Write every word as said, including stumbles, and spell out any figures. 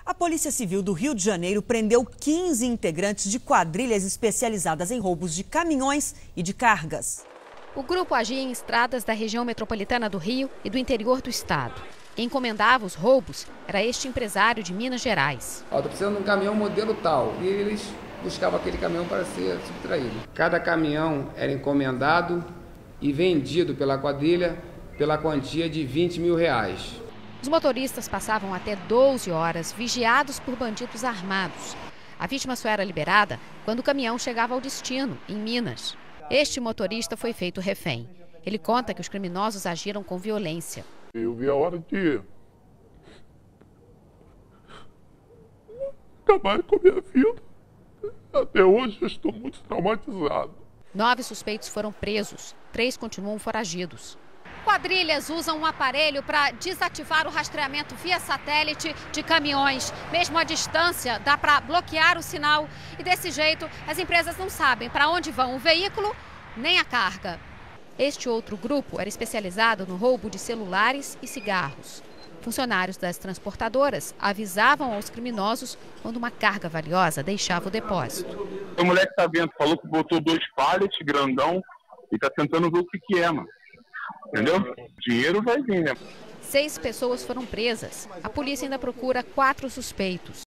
A Polícia Civil do Rio de Janeiro prendeu quinze integrantes de quadrilhas especializadas em roubos de caminhões e de cargas. O grupo agia em estradas da região metropolitana do Rio e do interior do estado. Quem encomendava os roubos era este empresário de Minas Gerais. Estou precisando de um caminhão modelo tal. E eles buscavam aquele caminhão para ser subtraído. Cada caminhão era encomendado e vendido pela quadrilha pela quantia de vinte mil reais. Os motoristas passavam até doze horas vigiados por bandidos armados. A vítima só era liberada quando o caminhão chegava ao destino, em Minas. Este motorista foi feito refém. Ele conta que os criminosos agiram com violência. Eu vi a hora de acabar com a minha vida. Até hoje eu estou muito traumatizado. Nove suspeitos foram presos, três continuam foragidos. Quadrilhas usam um aparelho para desativar o rastreamento via satélite de caminhões. Mesmo à distância, dá para bloquear o sinal. E desse jeito, as empresas não sabem para onde vão o veículo nem a carga. Este outro grupo era especializado no roubo de celulares e cigarros. Funcionários das transportadoras avisavam aos criminosos quando uma carga valiosa deixava o depósito. O moleque tá vendo, falou que botou dois pallets grandão e tá tentando ver o que que é, mano. Entendeu? Dinheiro vai vir, né? Seis pessoas foram presas. A polícia ainda procura quatro suspeitos.